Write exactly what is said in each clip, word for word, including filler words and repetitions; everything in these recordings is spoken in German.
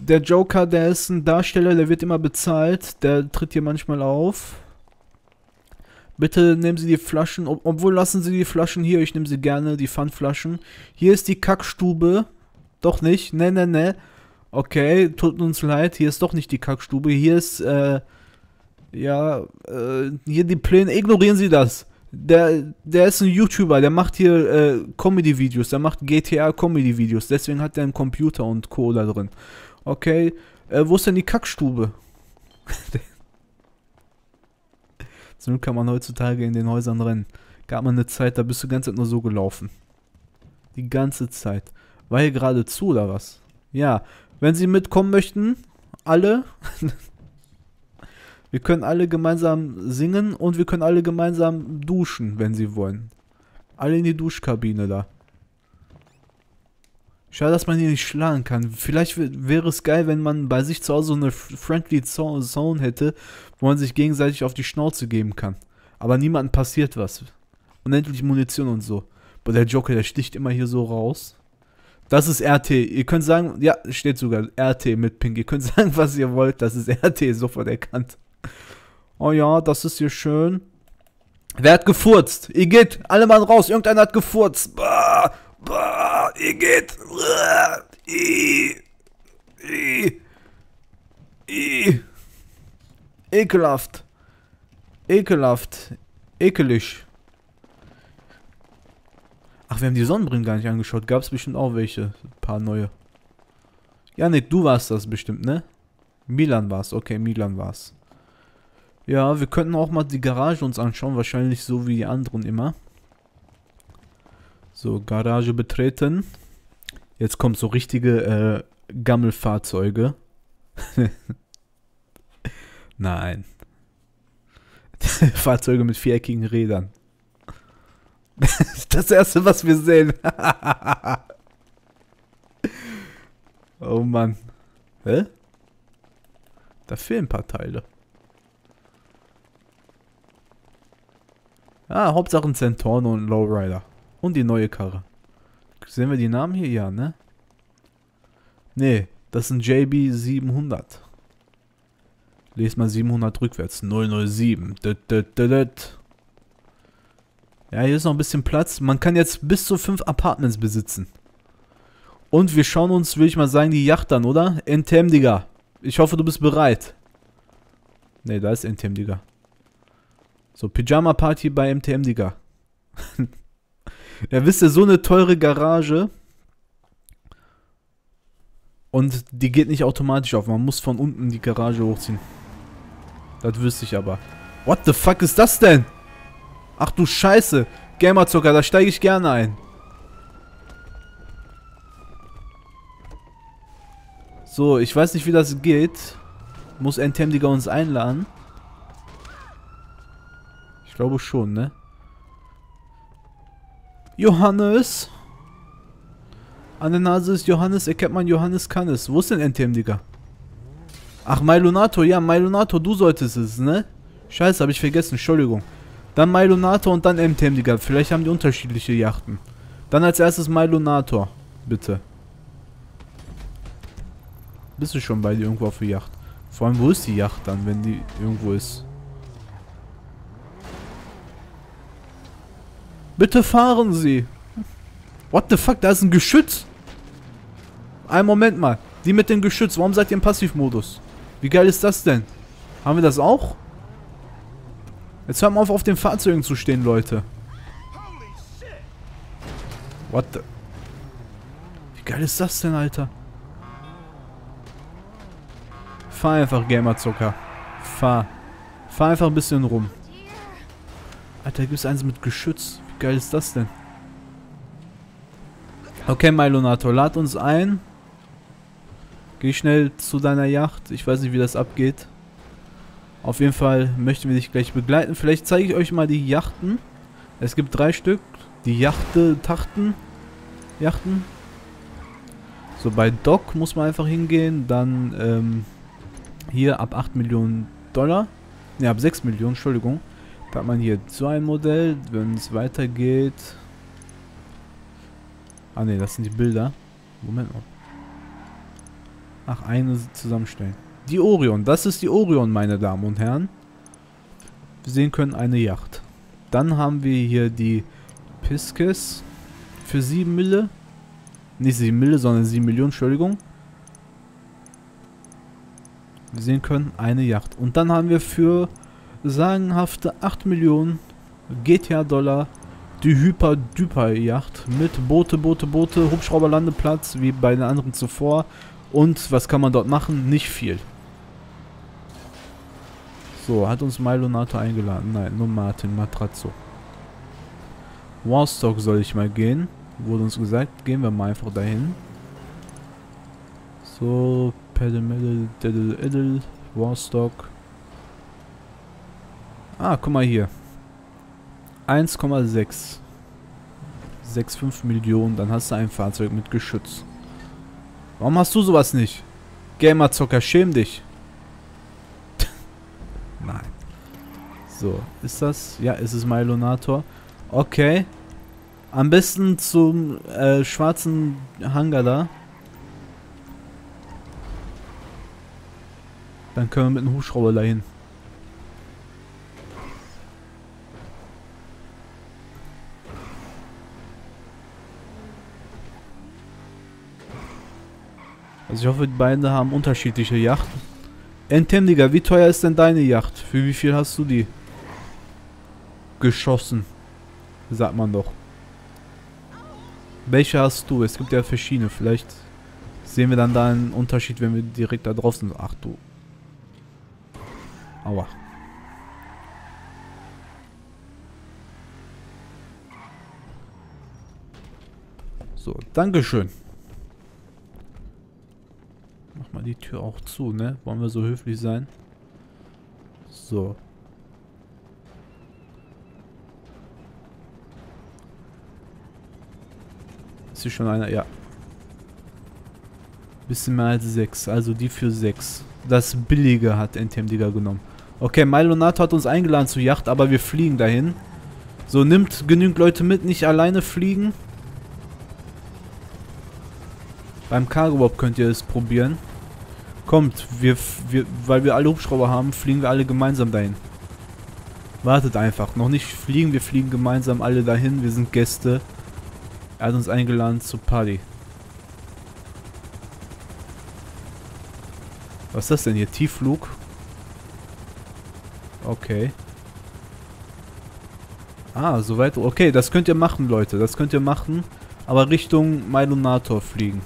Der Joker, der ist ein Darsteller, der wird immer bezahlt. Der tritt hier manchmal auf. Bitte nehmen Sie die Flaschen, ob, obwohl lassen Sie die Flaschen hier, ich nehme sie gerne, die Pfandflaschen. Hier ist die Kackstube. Doch nicht, ne, ne, ne. Okay, tut uns leid, hier ist doch nicht die Kackstube. Hier ist, äh, ja, äh, hier die Pläne, ignorieren Sie das. Der, der ist ein YouTuber, der macht hier äh, Comedy-Videos, der macht G T A-Comedy-Videos, deswegen hat er einen Computer und Co. da drin. Okay, äh, wo ist denn die Kackstube? So kann man heutzutage in den Häusern rennen. Gab man eine Zeit, da bist du die ganze Zeit nur so gelaufen. Die ganze Zeit. War hier gerade zu, oder was? Ja, wenn Sie mitkommen möchten, alle... Wir können alle gemeinsam singen und wir können alle gemeinsam duschen, wenn sie wollen. Alle in die Duschkabine da. Schade, dass man hier nicht schlagen kann. Vielleicht wäre es geil, wenn man bei sich zu Hause so eine Friendly Zone hätte, wo man sich gegenseitig auf die Schnauze geben kann. Aber niemandem passiert was. Unendlich Munition und so. Aber der Joker, der sticht immer hier so raus. Das ist R T. Ihr könnt sagen, ja, steht sogar R T mit Pink. Ihr könnt sagen, was ihr wollt. Das ist R T, sofort erkannt. Oh ja, das ist hier schön. Wer hat gefurzt? Ihr geht, alle Mann raus. Irgendeiner hat gefurzt. Bah, bah, ihr geht. Bah, i, i, i. Ekelhaft. Ekelhaft. Ekelig. Ach, wir haben die Sonnenbrillen gar nicht angeschaut. Gab es bestimmt auch welche. Ein paar neue. Janik, du warst das bestimmt, ne? Milan war's. Okay, Milan war's. Ja, wir könnten auch mal die Garage uns anschauen, wahrscheinlich so wie die anderen immer. So, Garage betreten. Jetzt kommt so richtige äh, Gammelfahrzeuge. Nein. Fahrzeuge mit viereckigen Rädern. Das ist das erste, was wir sehen. Oh Mann. Hä? Da fehlen ein paar Teile. Ah, Hauptsache ein Centorno und Lowrider. Und die neue Karre. Sehen wir die Namen hier? Ja, ne? Nee, das ist ein J B siebenhundert. Lest mal siebenhundert rückwärts. null null sieben. Dut, dut, dut, dut. Ja, hier ist noch ein bisschen Platz. Man kann jetzt bis zu fünf Apartments besitzen. Und wir schauen uns, will ich mal sagen, die Yacht an, oder? N T M, Digga. Ich hoffe, du bist bereit. Ne, da ist N T M, Digga. So, Pyjama-Party bei M T M, Digga. Ja, wisst ihr, so eine teure Garage. Und die geht nicht automatisch auf. Man muss von unten die Garage hochziehen. Das wüsste ich aber. What the fuck ist das denn? Ach du Scheiße. Gamerzucker, da steige ich gerne ein. So, ich weiß nicht, wie das geht. Muss N T M, Digga, uns einladen? Ich glaube schon, ne? Johannes. An der Nase ist Johannes, erkennt man Johannes kann es. Wo ist denn N T M, Digga? Ach, Mylonato, ja, Mylonato, du solltest es, ne? Scheiße, habe ich vergessen, Entschuldigung. Dann Mylonato und dann M T M, Digga. Vielleicht haben die unterschiedliche Yachten. Dann als erstes Mylonator, bitte. Bist du schon bei dir irgendwo auf der Yacht? Vor allem, wo ist die Yacht dann, wenn die irgendwo ist? Bitte fahren Sie. What the fuck, da ist ein Geschütz. Einen Moment mal. Die mit dem Geschütz, warum seid ihr im Passivmodus? Wie geil ist das denn? Haben wir das auch? Jetzt hören wir auf, auf den Fahrzeugen zu stehen, Leute. What the... Wie geil ist das denn, Alter? Fahr einfach, Gamerzucker. Fahr. Fahr einfach ein bisschen rum. Alter, gibt es eins mit Geschütz. Wie geil ist das denn? Okay, Mylonator, lad uns ein. Geh schnell zu deiner Yacht. Ich weiß nicht, wie das abgeht. Auf jeden Fall möchten wir dich gleich begleiten. Vielleicht zeige ich euch mal die Yachten. Es gibt drei Stück. Die Yachte, Tachten. Yachten. So, bei Dock muss man einfach hingehen. Dann, ähm, hier ab acht Millionen Dollar. Ne, ab sechs Millionen, Entschuldigung. Da hat man hier so ein Modell. Wenn es weitergeht... Ah ne, das sind die Bilder. Moment mal. Ach, eine zusammenstellen. Die Orion. Das ist die Orion, meine Damen und Herren. Wir sehen können eine Yacht. Dann haben wir hier die Pisces für sieben Mille. Nicht sieben Mille, sondern sieben Millionen, Entschuldigung. Wir sehen können eine Yacht. Und dann haben wir für sagenhafte acht Millionen G T A-Dollar die Hyper-Duper-Yacht mit Boote, Boote, Boote, Hubschrauberlandeplatz, wie bei den anderen zuvor. Und was kann man dort machen? Nicht viel. So, hat uns Milonato eingeladen? Nein, nur Martin Matrazzo. Warstock soll ich mal gehen. Wurde uns gesagt, gehen wir mal einfach dahin. So, Pedal, Medal, Diddle, Iddle, Warstock. Ah, guck mal hier. eins Komma sechs. sechs Komma fünf Millionen, dann hast du ein Fahrzeug mit Geschütz. Warum hast du sowas nicht? Gamerzocker, schäm dich. Nein. So, ist das? Ja, ist es Milonator. Okay. Am besten zum äh, schwarzen Hangar da. Dann können wir mit einem Hubschrauber dahin. Also ich hoffe, die beiden haben unterschiedliche Yachten. Entem, Digga, wie teuer ist denn deine Yacht? Für wie viel hast du die geschossen? Sagt man doch. Welche hast du? Es gibt ja verschiedene. Vielleicht sehen wir dann da einen Unterschied, wenn wir direkt da drauf sind. Ach du. Aua. So, Dankeschön. Mach mal die Tür auch zu, ne? Wollen wir so höflich sein? So. Ist hier schon einer? Ja. Bisschen mehr als sechs. Also die für sechs. Das billige hat Entem, Digga, genommen. Okay, Milonato hat uns eingeladen zur Yacht, aber wir fliegen dahin. So, nimmt genügend Leute mit, nicht alleine fliegen. Beim Cargo-Bob könnt ihr es probieren. Kommt, wir, wir, weil wir alle Hubschrauber haben, fliegen wir alle gemeinsam dahin. Wartet einfach. Noch nicht fliegen, wir fliegen gemeinsam alle dahin. Wir sind Gäste. Er hat uns eingeladen zur Party. Was ist das denn hier? Tiefflug? Okay. Ah, soweit. Okay, das könnt ihr machen, Leute. Das könnt ihr machen. Aber Richtung Milonator fliegen.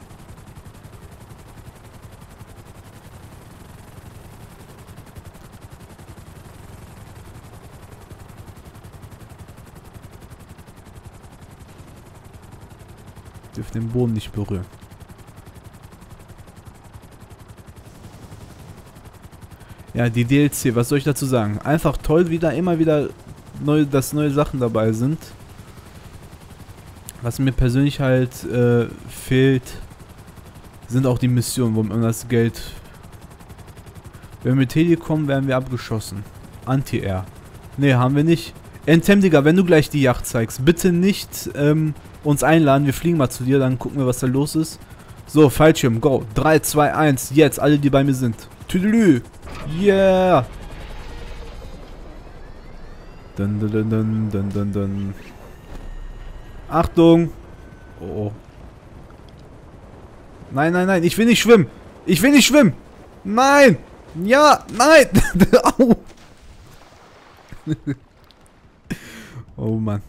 Dürft den Boden nicht berühren. Ja, die D L C, was soll ich dazu sagen? Einfach toll, wie da immer wieder neu, dass neue Sachen dabei sind. Was mir persönlich halt äh, fehlt, sind auch die Missionen, wo man das Geld... Wenn wir mit Heli kommen, werden wir abgeschossen. Anti-Air. Ne, haben wir nicht. Entem, Digga, wenn du gleich die Yacht zeigst, bitte nicht ähm, uns einladen. Wir fliegen mal zu dir, dann gucken wir, was da los ist. So, Fallschirm, go. drei, zwei, eins, jetzt, alle, die bei mir sind. Tüdelü. Yeah. Dun, dun, dun, dun, dun, dun, dun. Achtung. Oh. Nein, nein, nein, ich will nicht schwimmen. Ich will nicht schwimmen. Nein. Ja, nein. Au. Oh Mann.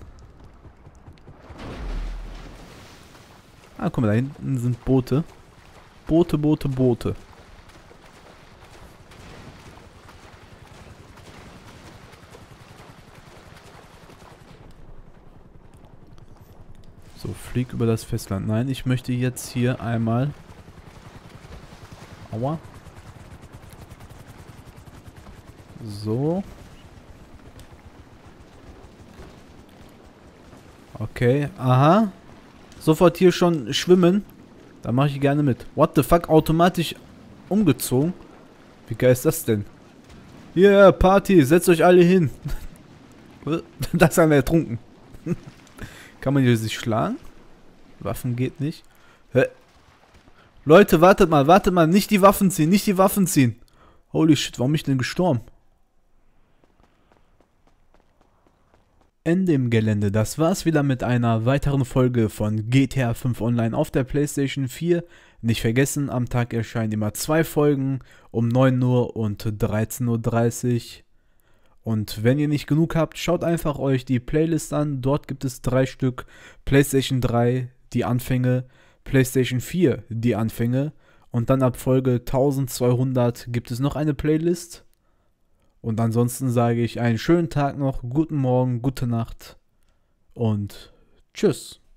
Ah, guck mal, da hinten sind Boote. Boote, Boote, Boote. So, flieg über das Festland. Nein, ich möchte jetzt hier einmal... Aua. So. Okay, aha. Sofort hier schon schwimmen. Da mache ich gerne mit. What the fuck? Automatisch umgezogen? Wie geil ist das denn? Yeah, Party, setzt euch alle hin. Da ist einer ertrunken. Kann man hier sich schlagen? Waffen geht nicht. Hä? Leute, wartet mal, wartet mal, nicht die Waffen ziehen, nicht die Waffen ziehen. Holy shit, warum bin ich denn gestorben? Ende im Gelände. Das war's wieder mit einer weiteren Folge von G T A fünf Online auf der PlayStation vier. Nicht vergessen, am Tag erscheinen immer zwei Folgen um neun Uhr und dreizehn Uhr dreißig. Und wenn ihr nicht genug habt, schaut einfach euch die Playlist an. Dort gibt es drei Stück. PlayStation drei, die Anfänge. PlayStation vier, die Anfänge. Und dann ab Folge eintausendzweihundert gibt es noch eine Playlist. Und ansonsten sage ich einen schönen Tag noch, guten Morgen, gute Nacht und tschüss.